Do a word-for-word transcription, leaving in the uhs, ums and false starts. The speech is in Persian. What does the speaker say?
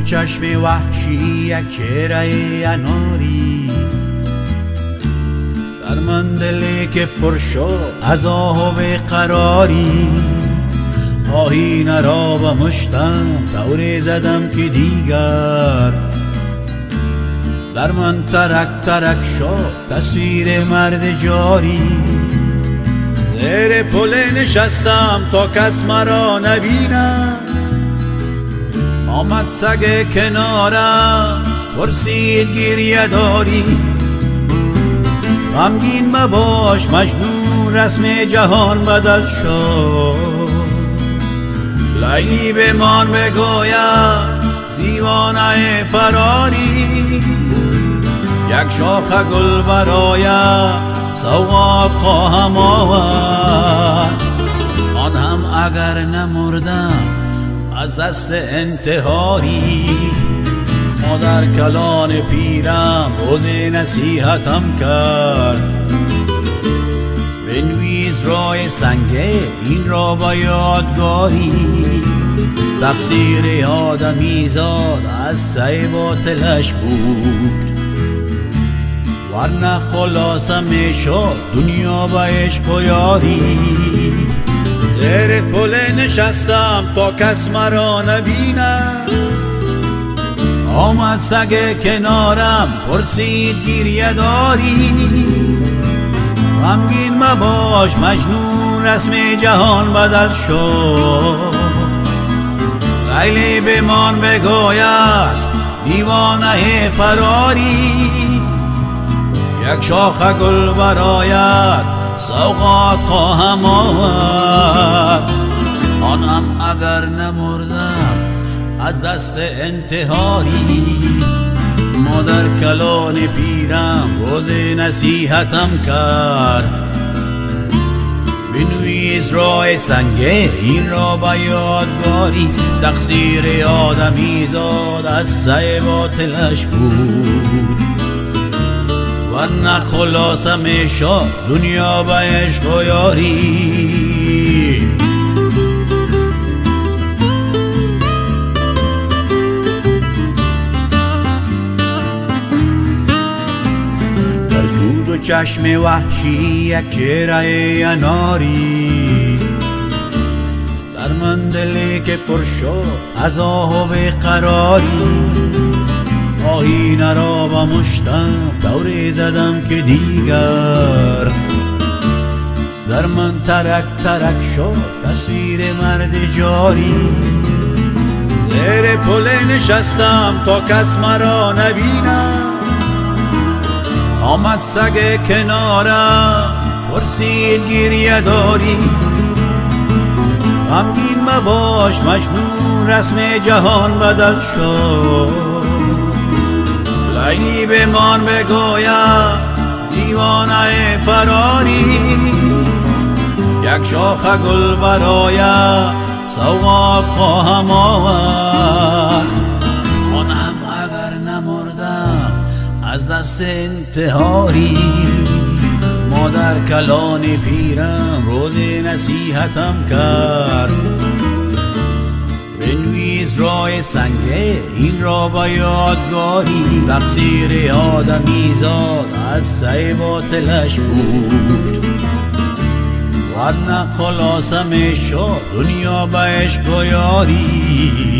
چشم وحشی یک چهره اناری، در من دلی که پر شد از آه و بیقراری. آهینه را به مشتم دوره زدم که دیگر در من ترک ترک شد تصویر مرد جاری. زیر پل نشستم تا کس مرا نبینم، آمد سگ کنارم پرسید گریه داری. غمگین مباش مجنون رسم جهان بدل شد، لیلی بمان بگویم دیوانه فراری. یک شاخ گل برایم سوغات خواهم آورد، آن هم اگر نمردم از دست انتحاری. مادر کلان پیرم روز نصیحتم کرد، بنویس رای سنگه این را با یادگاری. تقصیر آدمی زاد از سعی باطلش بود، ورنه خلاصه میشد دنیا با عشق و یاری. زیر پل نشستم تا کس مرا نبینم، آمد سگ کنارم پرسید گریه داری. غمگین مباش مجنون رسم جهان بدل شد، لیلی بمان بگوید دیوانه فراری. یک شاخ گل برایت سوغات خواهم آورد، آن هم اگر نمردم از دست انتحاری. مادر کلان پیرم روز نصیحتم کرد، بنویس رای سنگه این را با یادگاری. تقصیر آدمی زاد از سعی باطلش بود، ورنه خلاصه میشد دنیا با عشق و یاری. چشم وحشی یک چهره اناری، در من دلی که پر شد از آه و بیقراری. آهینه را با مشتم دوره زدم که دیگر در من ترک ترک شد تصویر مرد جاری. زیر پل نشستم تا کس مرا نبینم، آمد سگ کنارم پرسید گریه داری. غمگین مباش مجنون رسم جهان بدل شد، لیلی بمان بگویم دیوانه فراری. یک شاخ گل برایم سوغات خواهم آورد، آن هم اگر نمردم از دست انتحاری. مادر کلان پیرم روز نصیحتم کرد، بنویس رای سنگه این را با یادگاری. تقصیر آدمی زاد از سعی باطلش بود، ورنه خلاصه میشد دنیا با عشق و یاری.